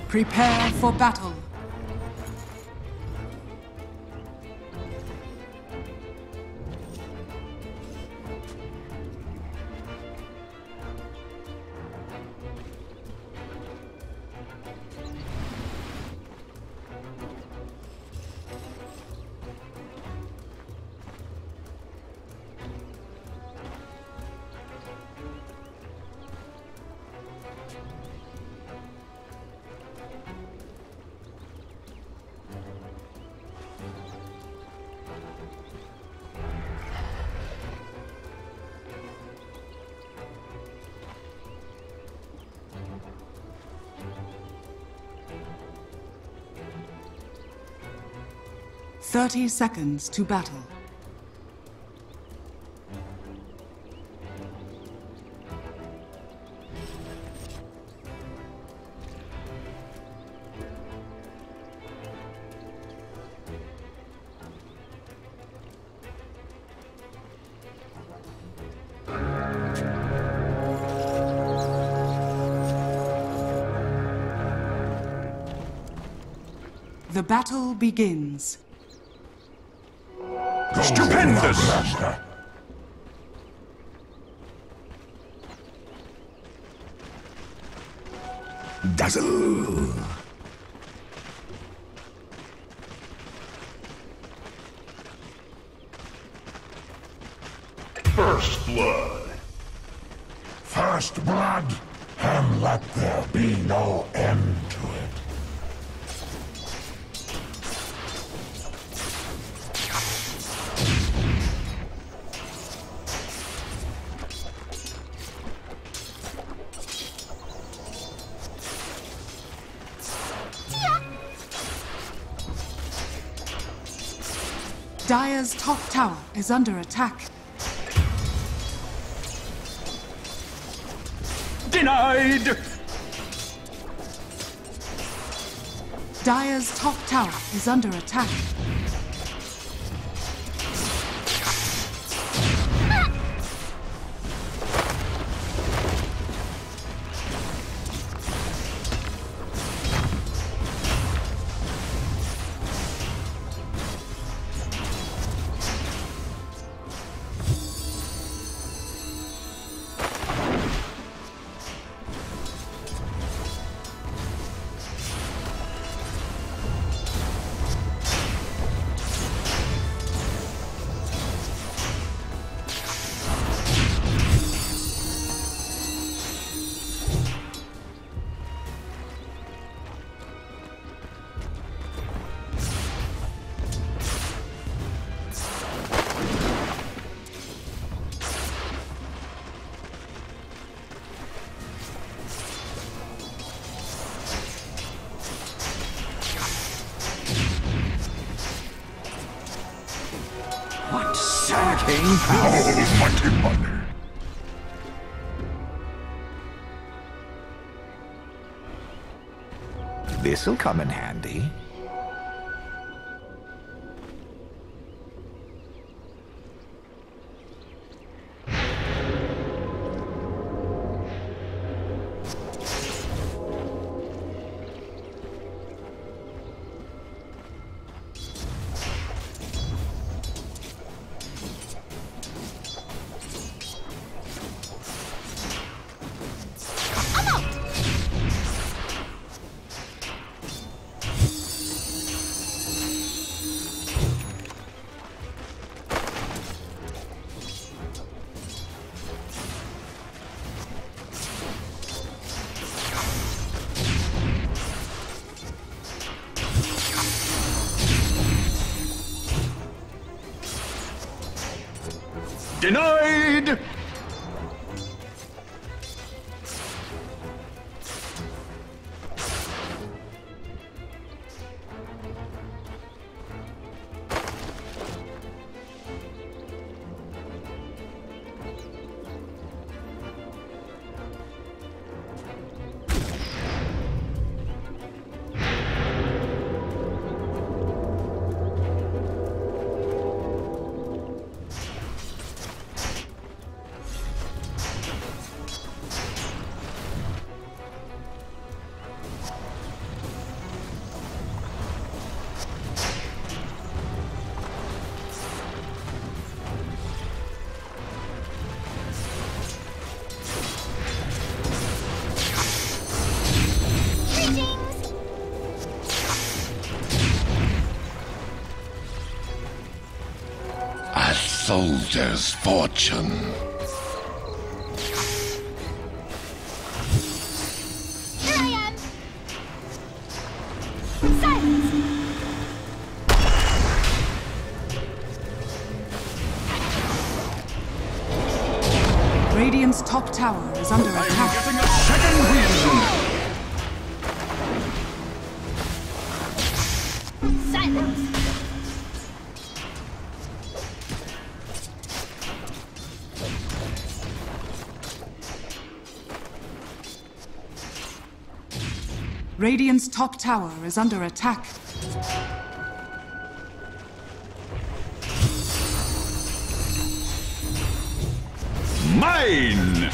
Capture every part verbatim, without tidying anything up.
Prepare for battle. Thirty seconds to battle. The battle begins. Stupendous! Dazzle! First blood. First blood, and let there be no end to it. Dire's top tower is under attack. Denied! Dire's top tower is under attack. What sacking power? Almighty money! This'll come in handy. Denied! soldier's fortune. Here I am! Silence! Radiant's top tower is under I'm attack. getting a second wind. Silence! Radiant's top tower is under attack. Mine!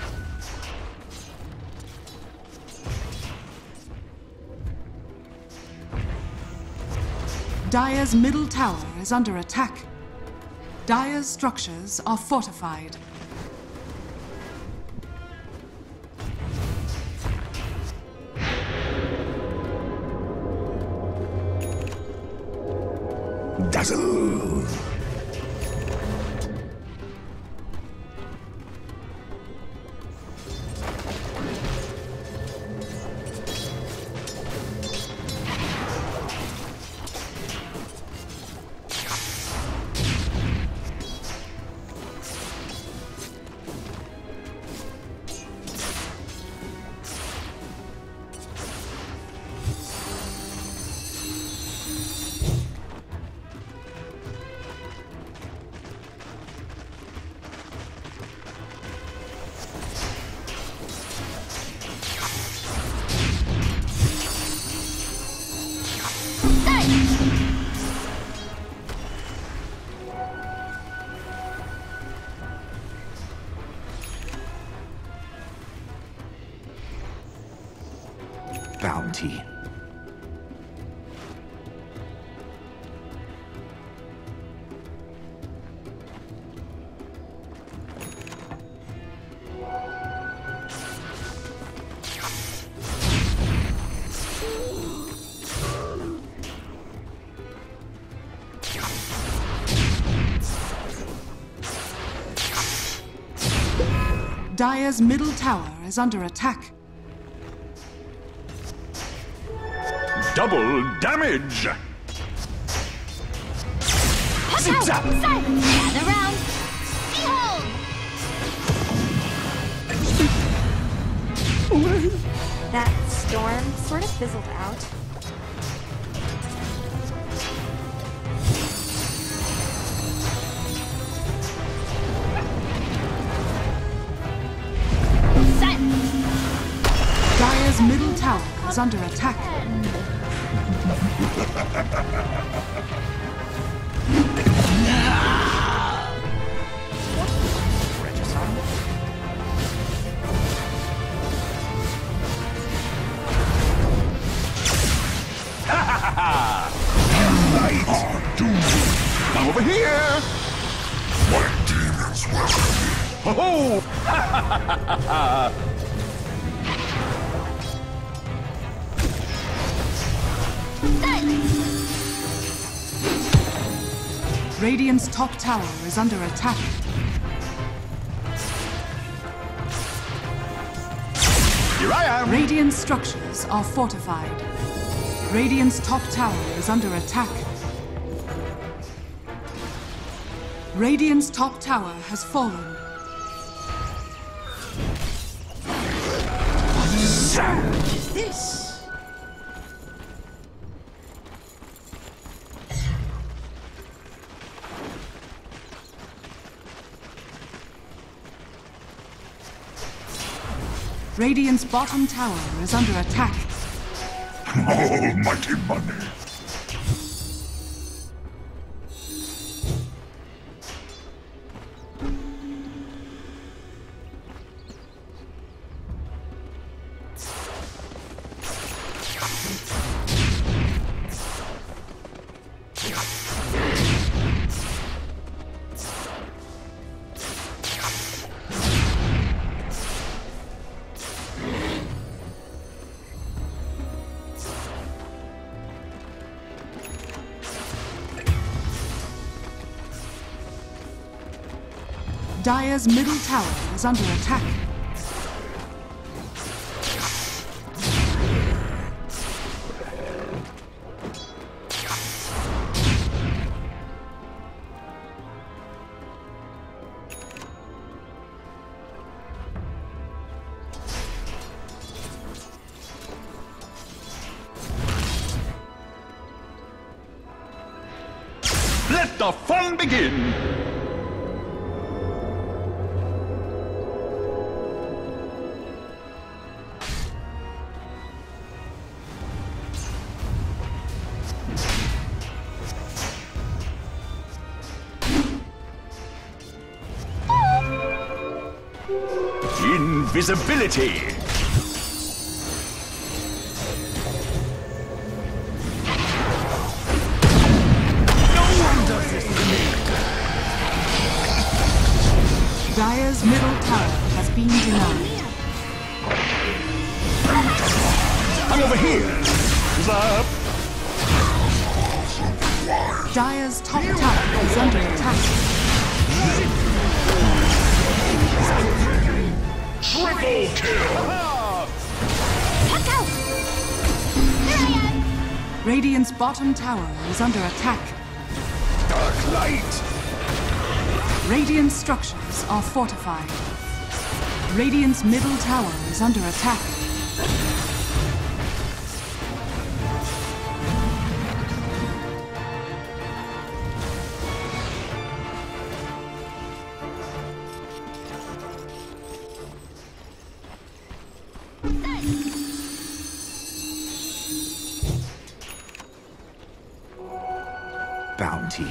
Dire's middle tower is under attack. Dire's structures are fortified. Dazzle! Bounty. Dire's middle tower is under attack. Double damage! Zip zap! Silence! Gather round! Behold! That storm sort of fizzled out. Silence! Dire's middle tower is under attack. Come over here! My demons welcome me. Ho ho! Radiant's top tower is under attack. Here I am! Radiant structures are fortified. Radiant's top tower is under attack. Radiant's top tower has fallen. What sound is this? Radiant's bottom tower is under attack. Almighty money. Dire's middle tower is under attack. Let the fun begin! Invisibility! Dire's middle tower has been denied. I'm over here! Up. Dire's top tower is under attack. Triple kill! Watch out! Here I am! Radiant's bottom tower is under attack. Dark light! Radiant structures are fortified. Radiant's middle tower is under attack. Bounty.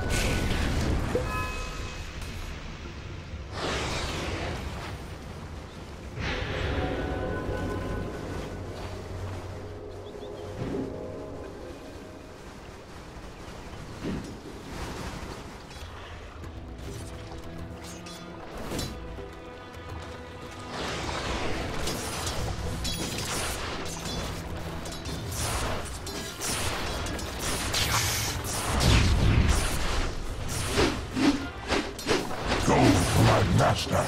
Master.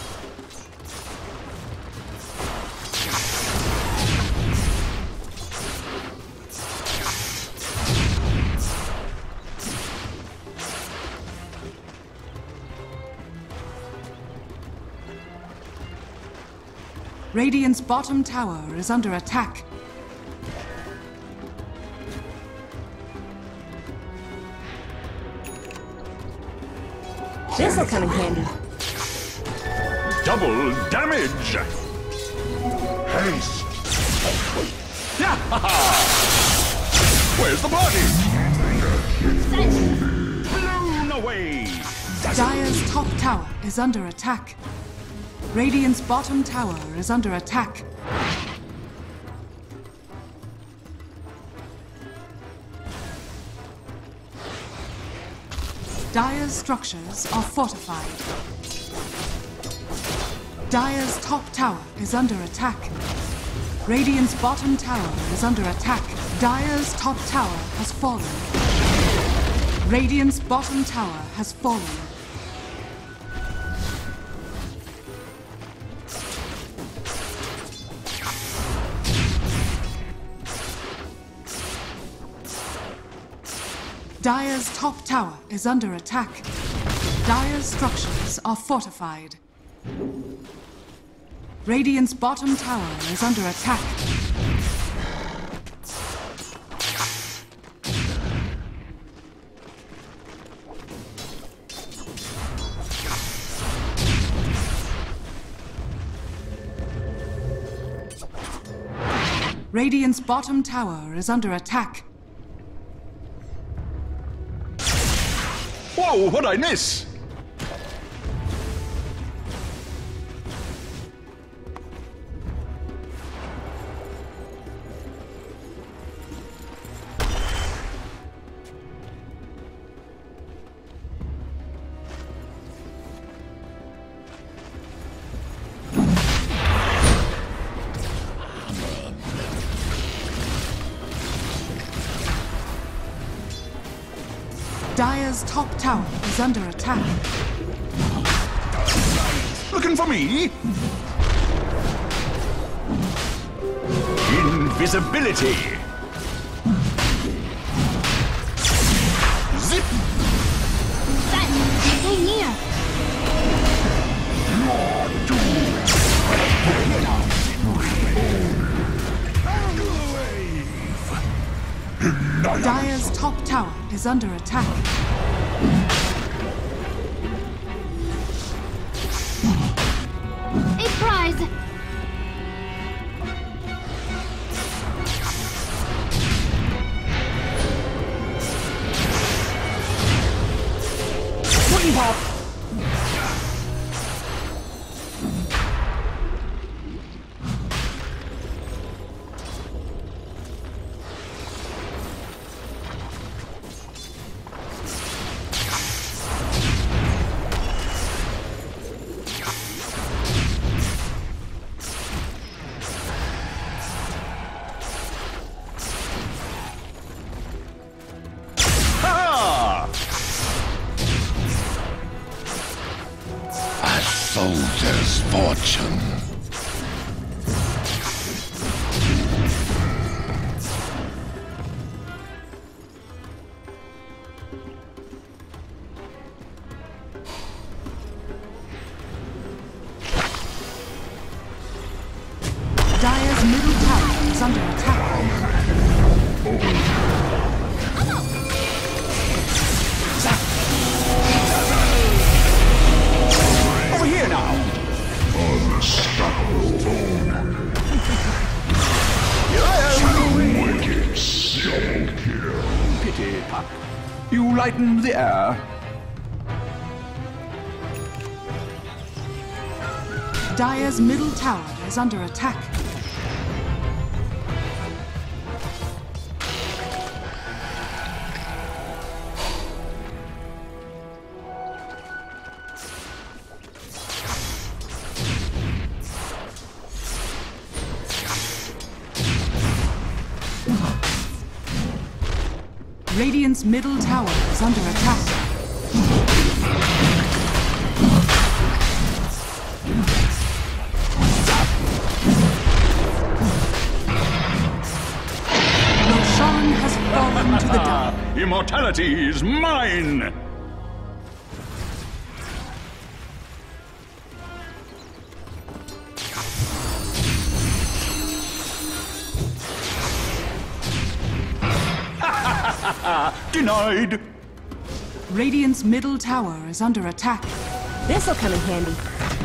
Radiant's bottom tower is under attack. This'll come in handy. Double damage! Haste. Where's the party? Blown away! Dire's top tower is under attack. Radiant's bottom tower is under attack. Dire's structures are fortified. Dire's top tower is under attack. Radiant's bottom tower is under attack. Dire's top tower has fallen. Radiant's bottom tower has fallen. Dire's top tower is under attack. Dire's structures are fortified. Radiant's bottom tower is under attack. Radiant's bottom tower is under attack. Whoa, what'd I miss? Dire's top tower is under attack. Looking for me? Invisibility. Zip. Stay near. Dire's top tower is under attack. A prize. Wing pop. Soldier's fortune. Dire's middle tower is under attack. Over here now. Unstoppable. Here I am. Wicked double kill. Pity, Puck. You lighten the air. Dire's middle tower is under attack. Radiant's middle tower is under attack. Roshan has fallen to the dark. Immortality is mine. Denied. Radiant's middle tower is under attack. This'll come in handy.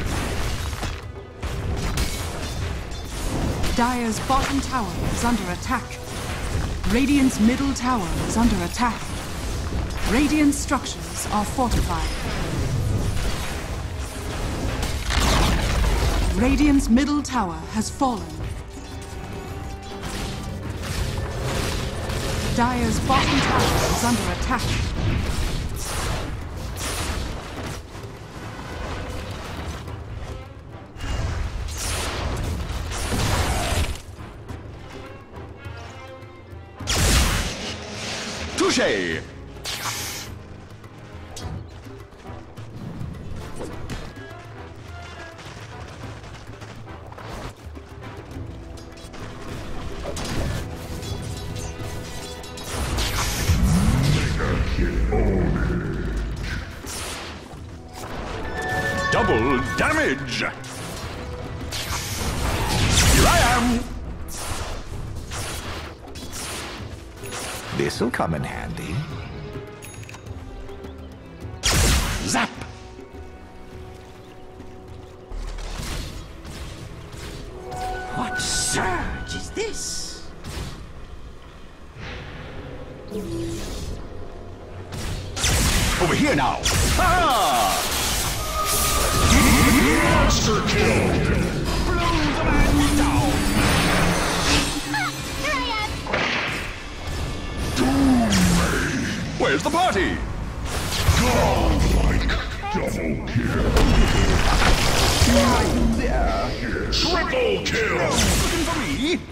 Dire's bottom tower is under attack. Radiant's middle tower is under attack. Radiant structures are fortified. Radiant's middle tower has fallen. Dire's bottom tower is under attack. Touché. Double damage! Here I am! This'll come in handy. Zap! What surge is this? Over here now! Ah! Monster kill. Blow the man down! Here I am. Where's the party? Godlike double kill. Triple kill. Looking for me?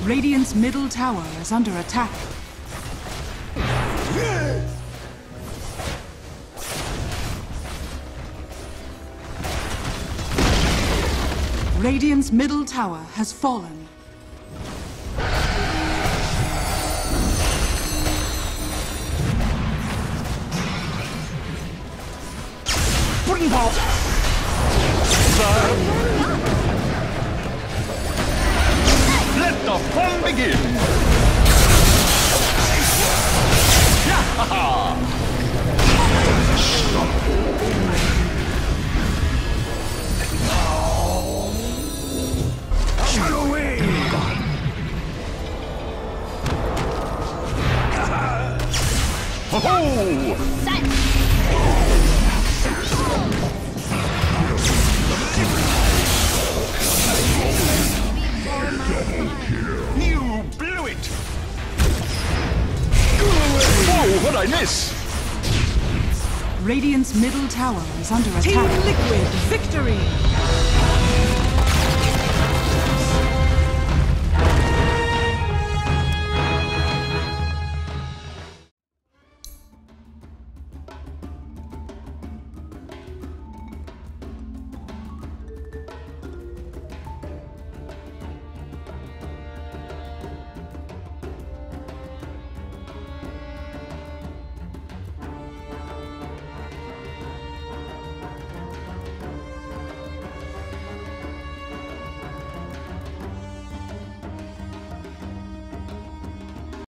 Radiant's middle tower is under attack. Radiant's middle tower has fallen. Pudding pop! Let the fun begin! Ho-ho! You blew it! Whoa, what'd I miss? Radiant's middle tower is under attack. Team Liquid, victory!